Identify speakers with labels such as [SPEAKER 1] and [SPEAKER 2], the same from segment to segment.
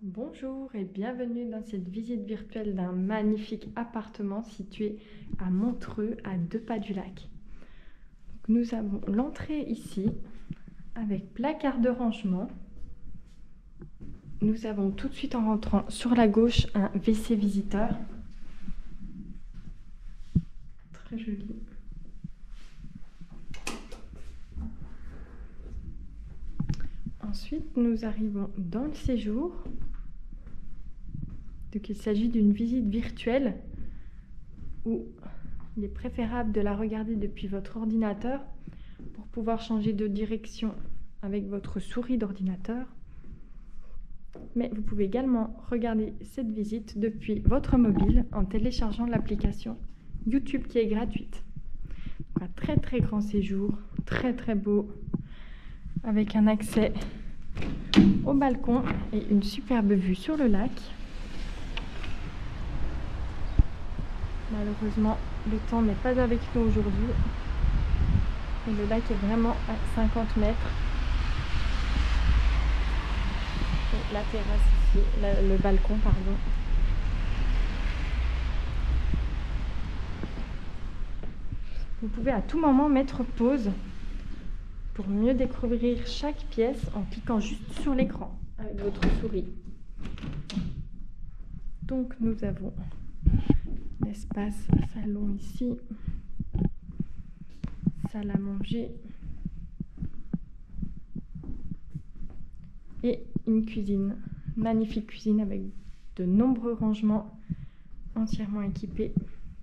[SPEAKER 1] Bonjour et bienvenue dans cette visite virtuelle d'un magnifique appartement situé à Montreux, à 2 pas du lac. Donc, nous avons l'entrée ici avec placard de rangement. Nous avons tout de suite en rentrant sur la gauche un WC visiteur. Très joli. Ensuite, nous arrivons dans le séjour. Donc, il s'agit d'une visite virtuelle où il est préférable de la regarder depuis votre ordinateur pour pouvoir changer de direction avec votre souris d'ordinateur. Mais vous pouvez également regarder cette visite depuis votre mobile en téléchargeant l'application YouTube qui est gratuite. Donc, un très très grand séjour, très très beau, avec un accès au balcon et une superbe vue sur le lac. Malheureusement, le temps n'est pas avec nous aujourd'hui. Et le lac est vraiment à 50 mètres. Et la terrasse ici, le balcon, pardon. Vous pouvez à tout moment mettre pause pour mieux découvrir chaque pièce en cliquant juste sur l'écran avec votre souris. Donc nous avons l'espace salon ici, salle à manger et une cuisine, magnifique cuisine avec de nombreux rangements entièrement équipés.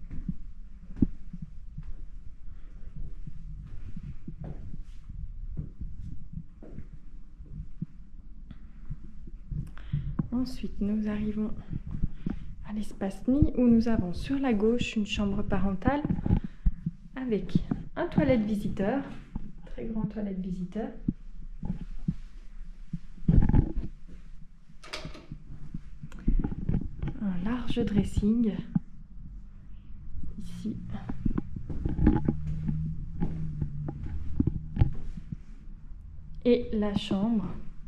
[SPEAKER 1] Ensuite, nous arrivons à l'espace nid où nous avons sur la gauche une chambre parentale avec un toilette visiteur, très grand toilette visiteur. Un large dressing ici. Et la chambre.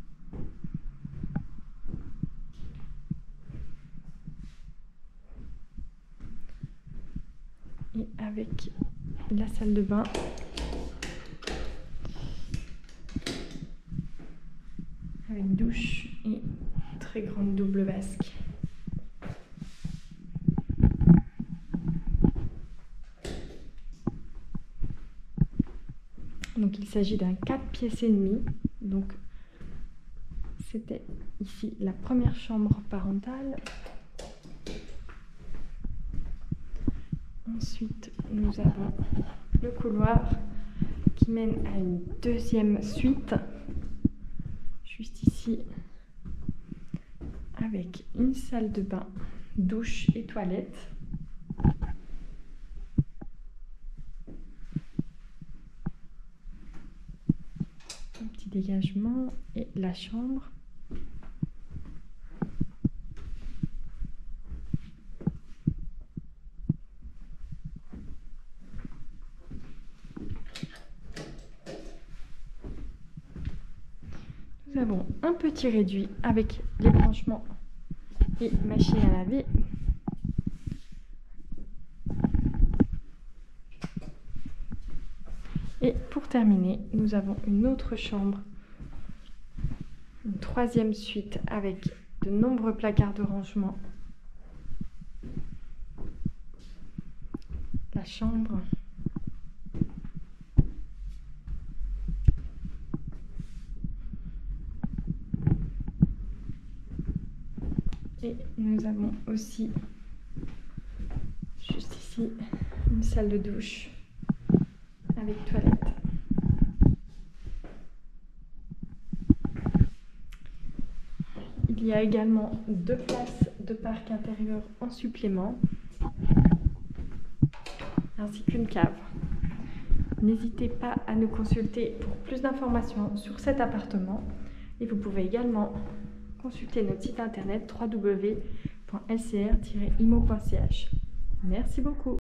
[SPEAKER 1] Et avec la salle de bain avec douche et très grande double vasque. Donc il s'agit d'un 4 pièces et demie. Donc c'était ici la première chambre parentale. Ensuite, nous avons le couloir qui mène à une deuxième suite, juste ici, avec une salle de bain, douche et toilette. Un petit dégagement et la chambre. Nous avons un petit réduit avec les branchements et machine à laver. Et pour terminer, nous avons une autre chambre, une troisième suite avec de nombreux placards de rangement. La chambre. Et nous avons aussi, juste ici, une salle de douche avec toilette. Il y a également 2 places de parc intérieur en supplément, ainsi qu'une cave. N'hésitez pas à nous consulter pour plus d'informations sur cet appartement et vous pouvez également consultez notre site internet www.lcr-imo.ch. Merci beaucoup.